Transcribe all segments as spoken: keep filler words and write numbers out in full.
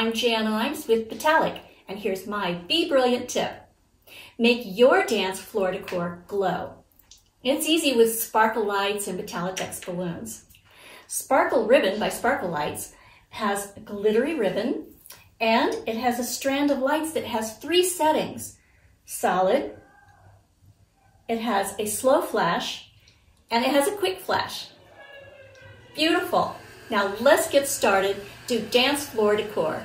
I'm Jan Iiams with Betallic, and here's my bBrilliant tip. Make your dance floor decor glow. It's easy with sparkle lights and Betallatex balloons. Sparkle Ribbon by Sparkle Lights has a glittery ribbon, and it has a strand of lights that has three settings. Solid, it has a slow flash, and it has a quick flash. Beautiful. Now let's get started. Do dance floor decor.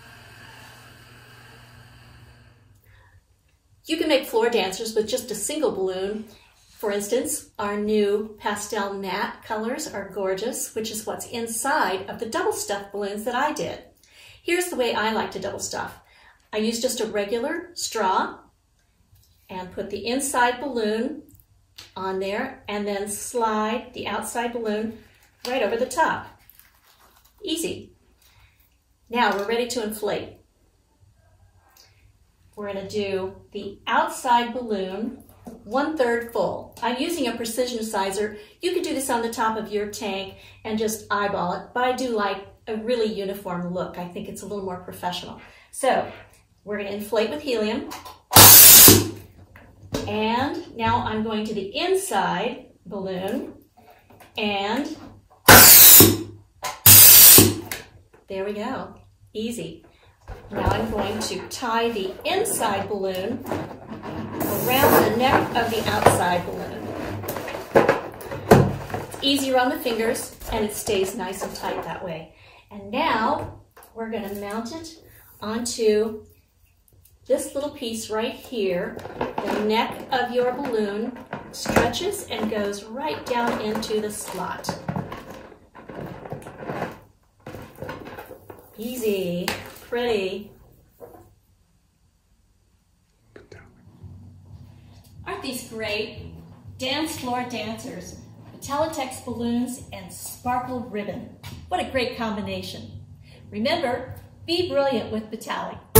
You can make floor dancers with just a single balloon. For instance, our new pastel matte colors are gorgeous, which is what's inside of the double stuff balloons that I did. Here's the way I like to double stuff. I use just a regular straw and put the inside balloon on there and then slide the outside balloon right over the top. Easy. Now we're ready to inflate. We're going to do the outside balloon one-third full. I'm using a precision sizer. You could do this on the top of your tank and just eyeball it, but I do like a really uniform look. I think it's a little more professional. So we're going to inflate with helium. And now I'm going to the inside balloon and there we go. Easy. Now I'm going to tie the inside balloon around the neck of the outside balloon. It's easier on the fingers and it stays nice and tight that way. And now we're going to mount it onto this little piece right here. The neck of your balloon stretches and goes right down into the slot. Easy, pretty. Aren't these great? Dance floor dancers, Betallic balloons, and sparkle ribbon. What a great combination. Remember, be brilliant with Betallic.